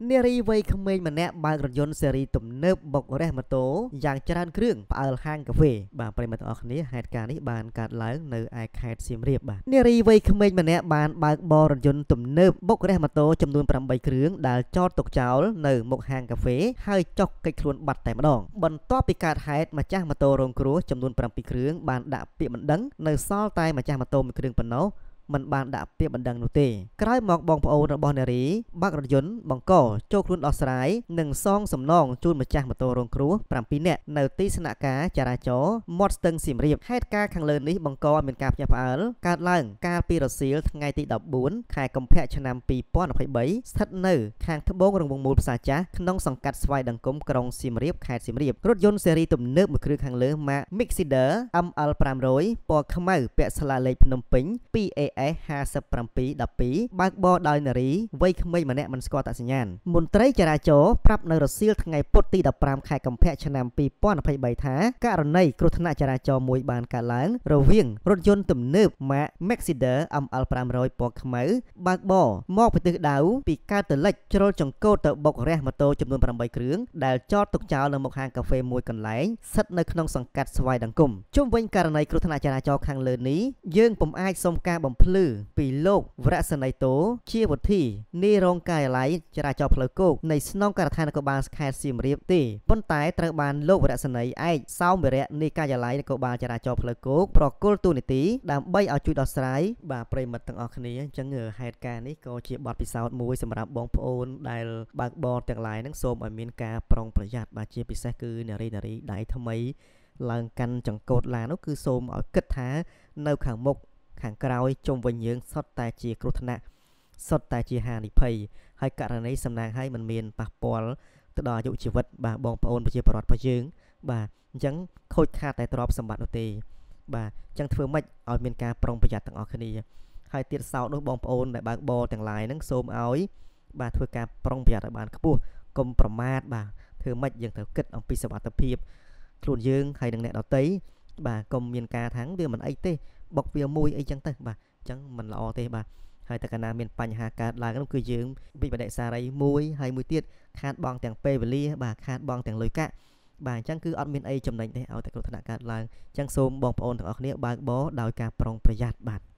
នារីវ័យក្មេងម្នាក់បើករថយន្តស៊េរីទំនើបបុករ៉េសម៉ូតូយ៉ាងច្រើនគ្រឿងផ្អើលហាងកាហ្វេបាទប្រិយមិត្តទាំងអស់គ្នាហេតុការណ៍នេះបានកើតឡើងនៅឯខេត្តសៀមរាបបាទនារីវ័យក្មេងម្នាក់បានបើកបររថយន្តទំនើបបុករ៉េសម៉ូតូចំនួន8គ្រឿងដែលចតទុកចោលនៅមុខហាងកាហ្វេហើយចុះកិច្ចខ្លួនបាត់តែម្ដងបន្ទាប់ពីកើតហេតុម្ចាស់ម៉ូតូរងគ្រោះចំនួន7គ្រឿងបានដាក់ពាក្យបណ្ដឹងនៅសល់តែម្ចាស់ម៉ូតូមួយគ្រឿងប៉ុណ្ណោះមិនបានដាក់ពាក្យបណ្ដឹងនោះទេក្រោយមកបងប្អូនរបស់នារីបើករថយន្តបង្កចូលខ្លួនដោះស្រាយនិងសងសំណងជូនម្ចាស់ម៉ូតូរងគ្រោះ7នាក់នៅទីស្នាក់ការចរាចរណ៍មាត់ស្ទឹងសៀមរាបហេតុការណ៍ខាងលើនេះបង្កឲ្យមានការភ្ញាក់ផ្អើលកើតឡើងកាលពីរសៀលថ្ងៃទី14ខែកុម្ភៈឆ្នាំ2023ស្ថិតនៅខាងត្បូងរង្វង់មូលផ្សារចាស់ក្នុងសង្កាត់ស្វាយដង្គមក្រុងសៀមរាបខេត្តសៀមរាបរថយន្តស៊េរីទំនើបមួយគ្រឿងខាងលើម៉ាក Mixider ML 500ពណ៌ខ្មៅពាក់ស្លាកលេខភ្នំពេញ 2AS 5712បើកបរដោយនារីវ័យក្មេងម្នាក់មិនស្គាល់អត្តសញ្ញាណមន្ត្រីចរាចរណ៍ប្រាប់នៅរសៀលថ្ងៃពុធទី15ខែកុម្ភៈឆ្នាំ2023ថាករណីគ្រោះថ្នាក់ចរាចរណ៍មួយបានកើតឡើងរវាងរថយន្តទំនើបម៉ាក Mixider ML 500ពណ៌ខ្មៅបើកបរមកពីទិសដៅពីកើតទៅលិចជ្រុលចង្កូតទៅបុករះម៉ូតូចំនួន8គ្រឿងដែលចតទុកចោលនៅមុខហាងកាហ្វេមួយកន្លែងស្ថិតនៅក្នុងសង្កាត់ស្វាយដង្គមជុំវិញករណីគ្រោះថ្នាក់ចរាចរណ៍ខាងលើនេះយើងពុំអាចសុំការបំភ្លឺពីលោកវរៈសេនីយ៍តូជាវុធីនាយរងការិយាល័យចរាចរណ៍ផ្លូវគោកនៃស្នងការដ្ឋាននគរបាលខេត្តសៀមរាបទេប៉ុន្តែត្រូវបានលោកវរៈសេនីយ៍ឯកសោមវិរៈនាយការិយាល័យនគរបាលចរាចរណ៍ផ្លូវគោកប្រគល់ទូនីតិដើម្បីឲ្យជួយដោះស្រាយបាទប្រិមិត្តទាំងអស់គ្នាអញ្ចឹងហេតុការណ៍នេះក៏ជាបទពិសោធន៍មួយសម្រាប់បងប្អូនដែលបើកបរទាំងឡាយហ្នឹងសូមឲ្យមានការប្រុងប្រយ័ត្នបាទជាពិសេសគឺនារីដៃថ្មីឡើងកាន់ចង្កូតឡាននោះគឺសូមឲ្យគិតថានៅខាងមុខខាងក្រោយជុំវិញយើងសុទ្ធតែជាគ្រោះថ្នាក់សុទ្ធតែជាហានិភ័យហើយករណីសំណាងឲ្យมันមានប៉ះពាល់ទៅដល់អាយុជីវិតបាទបងប្អូនប្រជាពលរដ្ឋរបស់យើងបាទអញ្ចឹងខូចខាតតែទ្រព្យសម្បត្តិនោះទេបាទអញ្ចឹងធ្វើម៉េចឲ្យមានការប្រុងប្រយ័ត្នទាំងអស់គ្នាហើយទៀតសោតនោះបងប្អូនដែលបើកបរទាំងឡាយហ្នឹងសូមឲ្យបាទធ្វើការប្រុងប្រយ័ត្នឲ្យបានខ្ពស់កុំប្រមាទបាទធ្វើម៉េចយើងត្រូវគិតអំពីសុវត្ថិភាពខ្លួនយើងហើយនឹងអ្នកដទៃបាទកុំមានការថាងវាមិនអីទេបុកវាមួយអីចឹងទៅបាទអញ្ចឹងមិនល្អទេបាទហើយតែកាលណាមានបញ្ហាកើតឡើងនោះគឺយើងវិបដិសារីមួយហើយមួយទៀតខាតបងទាំងពេលវេលាបាទខាតបងទាំងលុយកាក់បាទអញ្ចឹងគឺអត់មានអីចំណេញទេឲ្យតែគ្រោះថ្នាក់កើតឡើងអញ្ចឹងសូមបងប្អូនទាំងអស់គ្នាបើកបរដោយការប្រុងប្រយ័ត្នបាទ